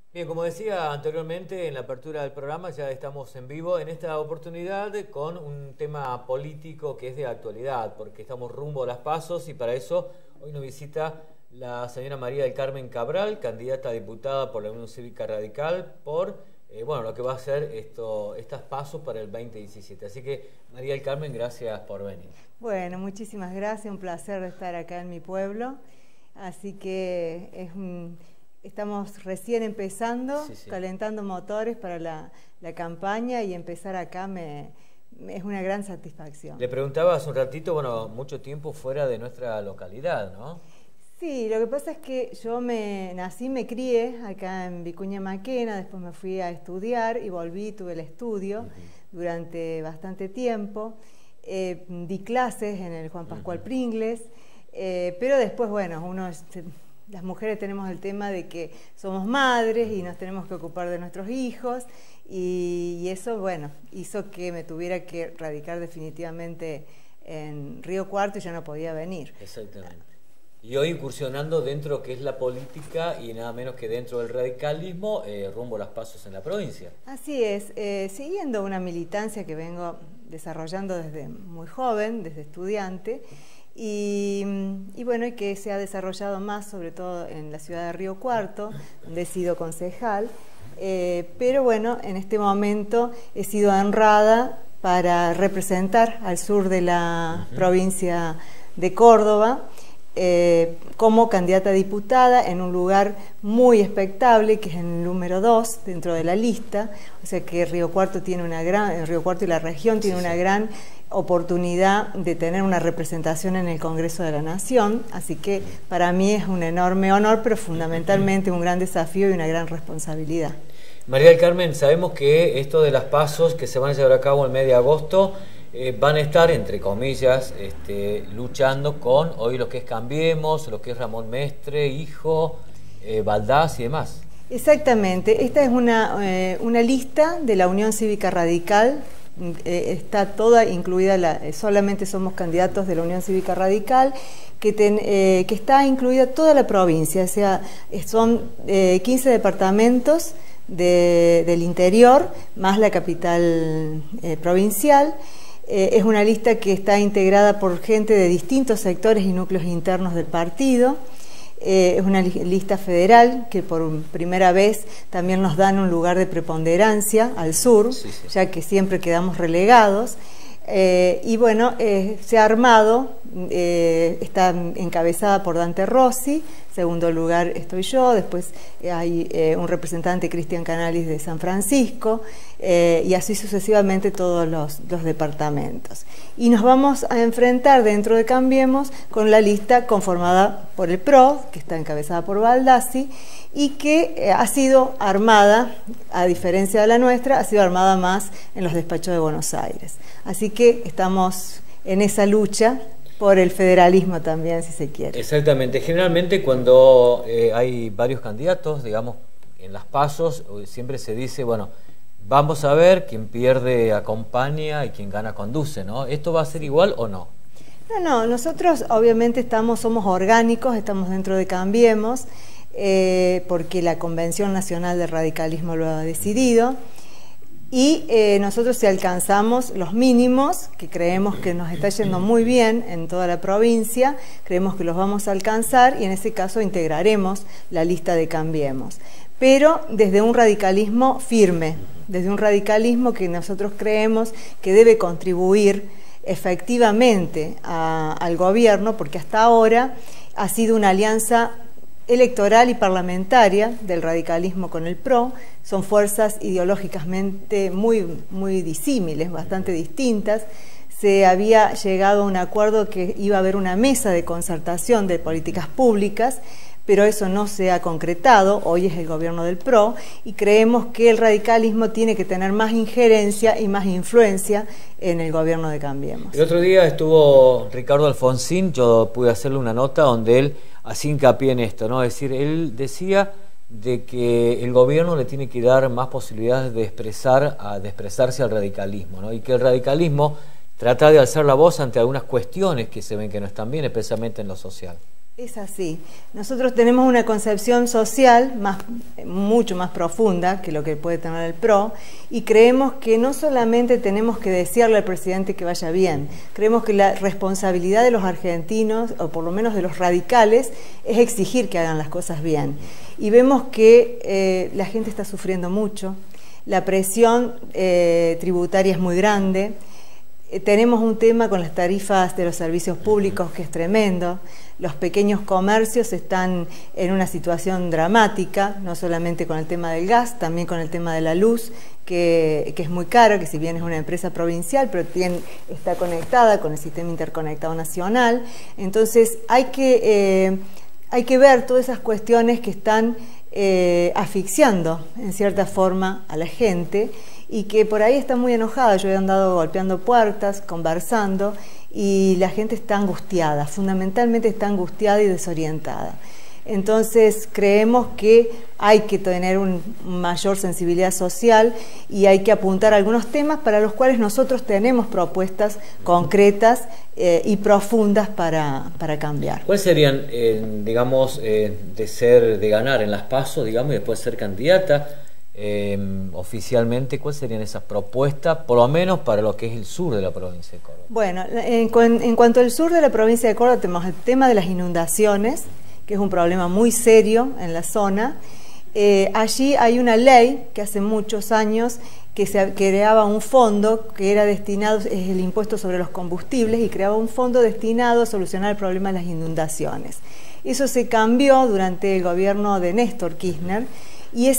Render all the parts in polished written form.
Bien, como decía anteriormente en la apertura del programa, ya estamos en vivo en esta oportunidad con un tema político que es de actualidad, porque estamos rumbo a las PASOs y para eso hoy nos visita la señora María del Carmen Cabral, candidata a diputada por la Unión Cívica Radical por lo que va a ser estas PASOs para el 2017. Así que María del Carmen, gracias por venir. Bueno, muchísimas gracias, un placer estar acá en mi pueblo, así que estamos recién empezando, calentando motores para la campaña y empezar acá es una gran satisfacción. Le preguntaba hace un ratito, mucho tiempo fuera de nuestra localidad, ¿no? Sí, lo que pasa es que yo nací, me crié acá en Vicuña Maquena, después me fui a estudiar y volví, tuve el estudio durante bastante tiempo, di clases en el Juan Pascual Pringles, pero después, las mujeres tenemos el tema de que somos madres y nos tenemos que ocupar de nuestros hijos y eso, hizo que me tuviera que radicar definitivamente en Río Cuarto y ya no podía venir. Exactamente. Y hoy incursionando dentro de lo que es la política y nada menos que dentro del radicalismo, rumbo a las PASOs en la provincia. Así es, siguiendo una militancia que vengo desarrollando desde muy joven, desde estudiante, y que se ha desarrollado más, sobre todo en la ciudad de Río Cuarto, donde he sido concejal, pero en este momento he sido honrada para representar al sur de la provincia de Córdoba, como candidata a diputada en un lugar muy expectable, que es el número 2 dentro de la lista, o sea que Río Cuarto y la región tiene una gran oportunidad de tener una representación en el Congreso de la Nación, así que para mí es un enorme honor, pero fundamentalmente un gran desafío y una gran responsabilidad. María del Carmen, sabemos que esto de las PASOs que se van a llevar a cabo el mes de agosto van a estar, entre comillas, luchando con hoy lo que es Cambiemos, lo que es Ramón Mestre, Hijo, Baldás y demás. Exactamente, esta es una lista de la Unión Cívica Radical, está toda incluida, solamente somos candidatos de la Unión Cívica Radical, que está incluida toda la provincia, o sea, son 15 departamentos del interior, más la capital provincial. Es una lista que está integrada por gente de distintos sectores y núcleos internos del partido. Es una lista federal que por primera vez también nos dan un lugar de preponderancia al sur, ya que siempre quedamos relegados. Se ha armado, está encabezada por Dante Rossi, segundo lugar estoy yo, después hay un representante, Cristian Canalis, de San Francisco, y así sucesivamente todos los departamentos. Y nos vamos a enfrentar dentro de Cambiemos con la lista conformada por el PRO, que está encabezada por Baldassi, y que ha sido armada, a diferencia de la nuestra, ha sido armada más en los despachos de Buenos Aires. Así que estamos en esa lucha por el federalismo también, si se quiere. Exactamente. Generalmente cuando hay varios candidatos, digamos, en las PASOs, siempre se dice, vamos a ver, quién pierde acompaña y quien gana conduce, ¿no? ¿Esto va a ser igual o no? No, nosotros obviamente somos orgánicos, estamos dentro de Cambiemos, porque la Convención Nacional del Radicalismo lo ha decidido, y nosotros si alcanzamos los mínimos, que creemos que nos está yendo muy bien en toda la provincia, creemos que los vamos a alcanzar y en ese caso integraremos la lista de Cambiemos. Pero desde un radicalismo firme, desde un radicalismo que nosotros creemos que debe contribuir efectivamente al gobierno, porque hasta ahora ha sido una alianza electoral y parlamentaria del radicalismo con el PRO, son fuerzas ideológicamente muy disímiles, bastante distintas. Se había llegado a un acuerdo que iba a haber una mesa de concertación de políticas públicas, pero eso no se ha concretado, hoy es el gobierno del PRO, y creemos que el radicalismo tiene que tener más injerencia y más influencia en el gobierno de Cambiemos. El otro día estuvo Ricardo Alfonsín, yo pude hacerle una nota donde él hacía hincapié en esto, ¿no? Es decir, él decía de que el gobierno le tiene que dar más posibilidades de expresarse al radicalismo, ¿no? Y que el radicalismo trata de alzar la voz ante algunas cuestiones que se ven que no están bien, especialmente en lo social. Es así. Nosotros tenemos una concepción social mucho más profunda que lo que puede tener el PRO, y creemos que no solamente tenemos que desearle al presidente que vaya bien, creemos que la responsabilidad de los argentinos, o por lo menos de los radicales, es exigir que hagan las cosas bien. Y vemos que la gente está sufriendo mucho, la presión tributaria es muy grande, tenemos un tema con las tarifas de los servicios públicos que es tremendo. Los pequeños comercios están en una situación dramática, no solamente con el tema del gas, también con el tema de la luz, que es muy caro, que si bien es una empresa provincial, pero está conectada con el sistema interconectado nacional. Entonces hay que ver todas esas cuestiones que están asfixiando en cierta forma a la gente, y que por ahí está muy enojada. Yo he andado golpeando puertas, conversando, y la gente está angustiada, fundamentalmente está angustiada y desorientada. Entonces creemos que hay que tener una mayor sensibilidad social y hay que apuntar a algunos temas para los cuales nosotros tenemos propuestas concretas y profundas para cambiar. ¿Cuáles serían, digamos, de ganar en las PASO, digamos, y después ser candidata? Oficialmente, ¿cuáles serían esas propuestas, por lo menos para lo que es el sur de la provincia de Córdoba? Bueno, en cuanto al sur de la provincia de Córdoba, tenemos el tema de las inundaciones, que es un problema muy serio en la zona. Allí hay una ley que hace muchos años que se creaba un fondo que era destinado, es el impuesto sobre los combustibles, y creaba un fondo destinado a solucionar el problema de las inundaciones. Eso se cambió durante el gobierno de Néstor Kirchner, y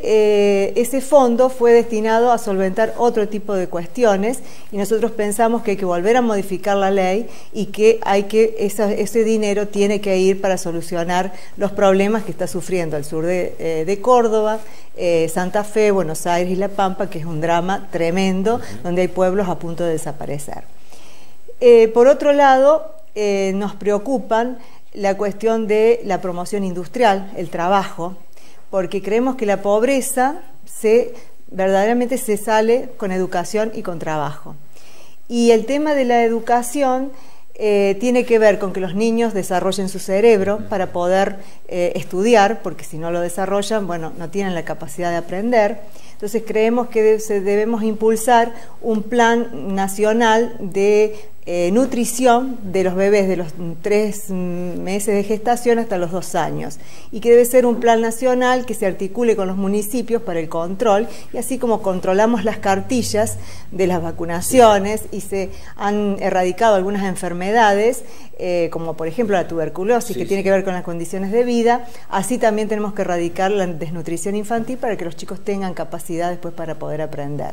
ese fondo fue destinado a solventar otro tipo de cuestiones, y nosotros pensamos que hay que volver a modificar la ley y que ese dinero tiene que ir para solucionar los problemas que está sufriendo el sur de Córdoba, Santa Fe, Buenos Aires y La Pampa, que es un drama tremendo, donde hay pueblos a punto de desaparecer. Por otro lado, nos preocupan la cuestión de la promoción industrial, el trabajo, porque creemos que la pobreza verdaderamente se sale con educación y con trabajo. Y el tema de la educación tiene que ver con que los niños desarrollen su cerebro para poder estudiar, porque si no lo desarrollan, bueno, no tienen la capacidad de aprender. Entonces creemos que debemos impulsar un plan nacional de nutrición de los bebés de los 3 meses de gestación hasta los 2 años, y que debe ser un plan nacional que se articule con los municipios para el control, y así como controlamos las cartillas de las vacunaciones y se han erradicado algunas enfermedades, como por ejemplo la tuberculosis, que tiene que ver con las condiciones de vida, así también tenemos que erradicar la desnutrición infantil para que los chicos tengan capacidad después para poder aprender.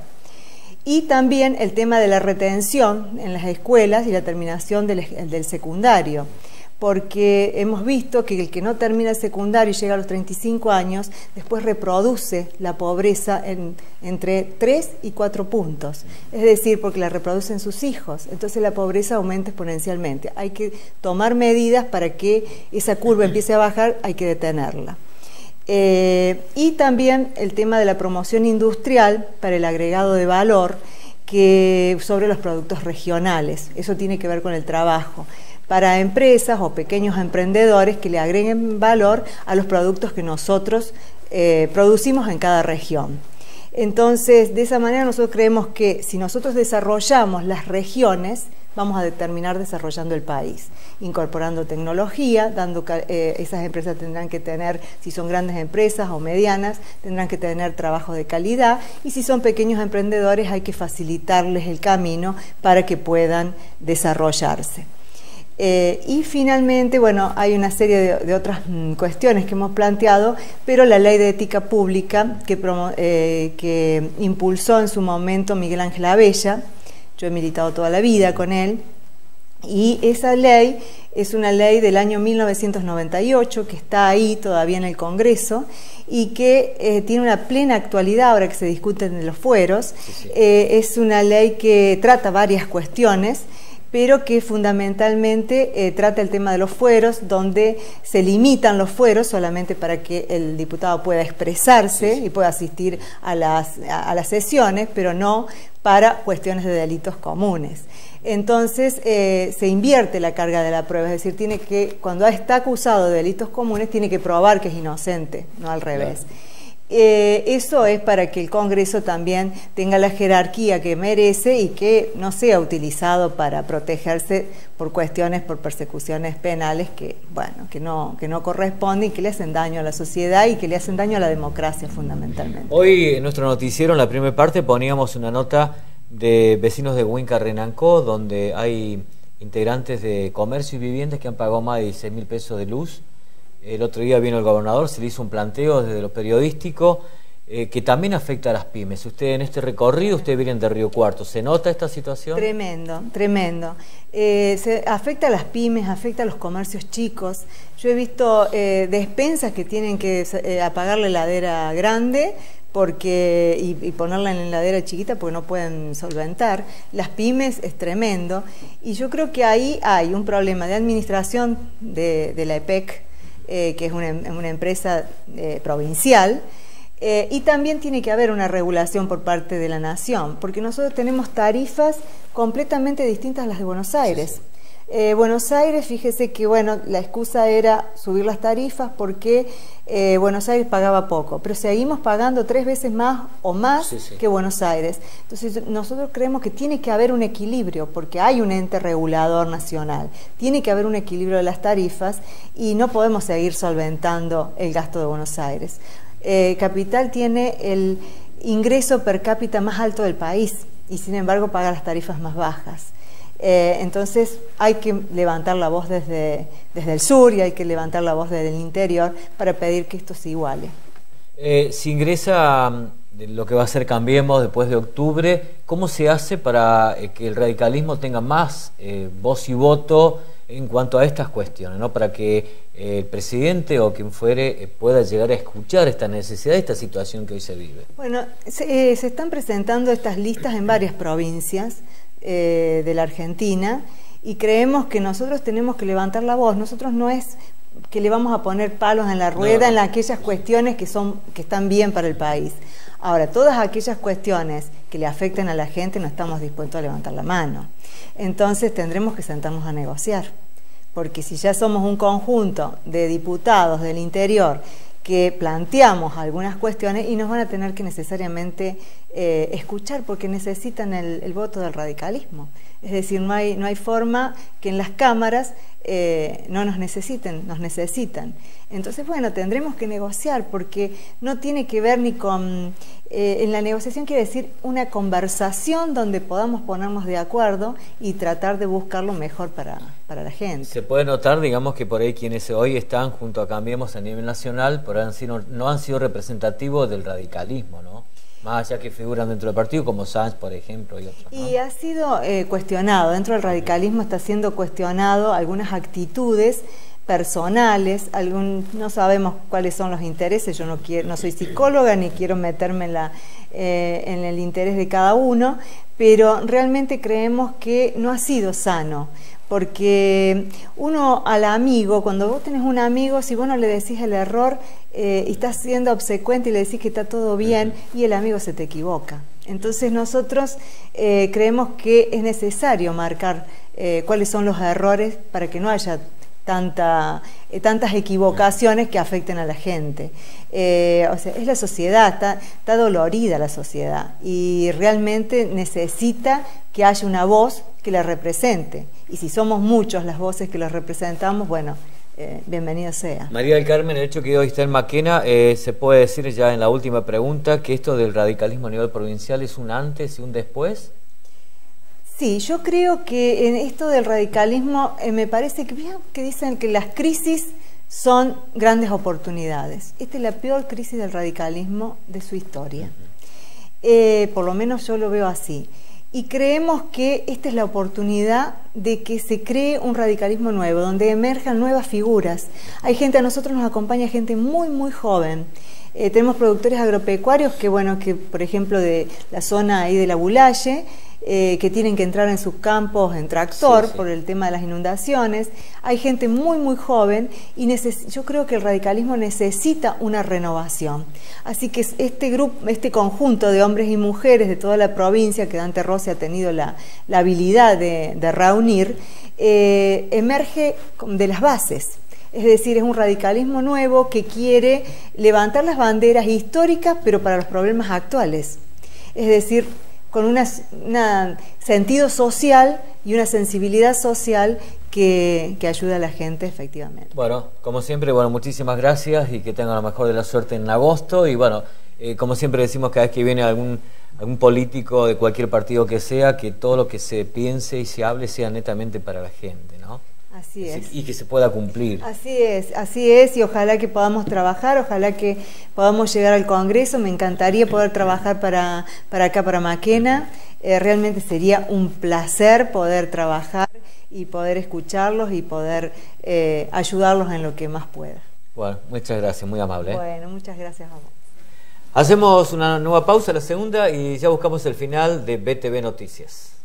Y también el tema de la retención en las escuelas y la terminación del secundario, porque hemos visto que el que no termina el secundario y llega a los 35 años, después reproduce la pobreza entre 3 y 4 puntos, es decir, porque la reproducen sus hijos, entonces la pobreza aumenta exponencialmente. Hay que tomar medidas para que esa curva empiece a bajar, hay que detenerla. Y también el tema de la promoción industrial para el agregado de valor sobre los productos regionales. Eso tiene que ver con el trabajo para empresas o pequeños emprendedores que le agreguen valor a los productos que nosotros producimos en cada región. Entonces, de esa manera nosotros creemos que si nosotros desarrollamos las regiones, vamos a terminar desarrollando el país, incorporando tecnología, esas empresas tendrán que tener, si son grandes empresas o medianas, tendrán que tener trabajo de calidad, y si son pequeños emprendedores hay que facilitarles el camino para que puedan desarrollarse. Y finalmente, bueno, hay una serie de otras cuestiones que hemos planteado, pero la ley de ética pública que impulsó en su momento Miguel Ángel Abella, yo he militado toda la vida con él, y esa ley es una ley del año 1998 que está ahí todavía en el Congreso y que tiene una plena actualidad ahora que se discuten en los fueros. Es una ley que trata varias cuestiones pero que fundamentalmente trata el tema de los fueros, donde se limitan los fueros solamente para que el diputado pueda expresarse y pueda asistir a las sesiones, pero no para cuestiones de delitos comunes. Entonces se invierte la carga de la prueba, es decir, cuando está acusado de delitos comunes tiene que probar que es inocente, no al revés. Eso es para que el Congreso también tenga la jerarquía que merece y que no sea utilizado para protegerse por persecuciones penales que no corresponden y que le hacen daño a la sociedad y que le hacen daño a la democracia fundamentalmente. Hoy en nuestro noticiero, en la primera parte, poníamos una nota de vecinos de Huinca Renancó, donde hay integrantes de comercio y viviendas que han pagado más de 16.000 pesos de luz. El otro día vino el gobernador, se le hizo un planteo desde lo periodístico que también afecta a las pymes. Usted en este recorrido, ustedes vienen de Río Cuarto, ¿se nota esta situación? Tremendo, tremendo. Se afecta a las pymes, afecta a los comercios chicos. Yo he visto despensas que tienen que apagar la heladera grande y ponerla en la heladera chiquita porque no pueden solventar. Las pymes es tremendo y yo creo que ahí hay un problema de administración de la EPEC, que es una empresa provincial, y también tiene que haber una regulación por parte de la Nación, porque nosotros tenemos tarifas completamente distintas a las de Buenos Aires. Buenos Aires, fíjese que la excusa era subir las tarifas porque Buenos Aires pagaba poco, pero seguimos pagando 3 veces más o más que Buenos Aires. Entonces nosotros creemos que tiene que haber un equilibrio, porque hay un ente regulador nacional, tiene que haber un equilibrio de las tarifas y no podemos seguir solventando el gasto de Buenos Aires. Capital tiene el ingreso per cápita más alto del país y sin embargo paga las tarifas más bajas. Entonces hay que levantar la voz desde el sur y hay que levantar la voz desde el interior para pedir que esto se iguale. Si ingresa lo que va a ser Cambiemos después de octubre, ¿cómo se hace para que el radicalismo tenga más voz y voto en cuanto a estas cuestiones, ¿no? Para que el presidente o quien fuere pueda llegar a escuchar esta necesidad, esta situación que hoy se vive? Bueno, se están presentando estas listas en varias provincias de la Argentina y creemos que nosotros tenemos que levantar la voz. Nosotros no es que le vamos a poner palos en la rueda en aquellas cuestiones que están bien para el país. Ahora, todas aquellas cuestiones que le afecten a la gente no estamos dispuestos a levantar la mano. Entonces tendremos que sentarnos a negociar, porque si ya somos un conjunto de diputados del interior que planteamos algunas cuestiones y nos van a tener que necesariamente escuchar porque necesitan el voto del radicalismo. Es decir, no hay forma que en las cámaras no nos necesiten, nos necesitan. Entonces, tendremos que negociar porque no tiene que ver ni con... en la negociación quiere decir una conversación donde podamos ponernos de acuerdo y tratar de buscar lo mejor para la gente. Se puede notar, digamos, que por ahí quienes hoy están junto a Cambiemos a nivel nacional no han sido representativos del radicalismo, ¿no? Más allá que figuran dentro del partido, como Sanz, por ejemplo, y otros, ¿no? Y ha sido cuestionado, dentro del radicalismo está siendo cuestionado algunas actitudes personales, no sabemos cuáles son los intereses, yo no soy psicóloga ni quiero meterme en el interés de cada uno, pero realmente creemos que no ha sido sano. Porque uno al amigo, cuando vos tenés un amigo, si vos no le decís el error y estás siendo obsecuente y le decís que está todo bien, y el amigo se te equivoca. Entonces nosotros creemos que es necesario marcar cuáles son los errores para que no haya tantas equivocaciones que afecten a la gente. O sea, es la sociedad, está dolorida la sociedad y realmente necesita que haya una voz que la represente. Y si somos muchos las voces que las representamos, bienvenido sea. María del Carmen, el hecho que hoy está en Maquena, se puede decir ya en la última pregunta que esto del radicalismo a nivel provincial es un antes y un después. Sí, yo creo que en esto del radicalismo me parece que dicen que las crisis son grandes oportunidades. Esta es la peor crisis del radicalismo de su historia. Por lo menos yo lo veo así. Y creemos que esta es la oportunidad de que se cree un radicalismo nuevo, donde emerjan nuevas figuras. A nosotros nos acompaña gente muy, muy joven. Tenemos productores agropecuarios que por ejemplo, de la zona ahí de la Bulaye, que tienen que entrar en sus campos en tractor, sí, sí, por el tema de las inundaciones. Hay gente muy, muy joven y yo creo que el radicalismo necesita una renovación. Así que este grupo, este conjunto de hombres y mujeres de toda la provincia que Dante Rossi ha tenido la habilidad de reunir, emerge de las bases. Es decir, es un radicalismo nuevo que quiere levantar las banderas históricas, pero para los problemas actuales. Es decir, con un sentido social y una sensibilidad social que ayuda a la gente efectivamente. Bueno, como siempre, bueno, muchísimas gracias y que tengan la mejor de la suerte en agosto. Y bueno, como siempre decimos cada vez que viene algún político de cualquier partido que sea, que todo lo que se piense y se hable sea netamente para la gente, ¿no? Así es. Y que se pueda cumplir. Así es, y ojalá que podamos trabajar, ojalá que podamos llegar al Congreso. Me encantaría poder trabajar para acá, para Maquena. Realmente sería un placer poder trabajar y poder escucharlos y poder ayudarlos en lo que más pueda. Bueno, muchas gracias, muy amable. Bueno, muchas gracias a vos. Hacemos una nueva pausa, la segunda, y ya buscamos el final de BTV Noticias.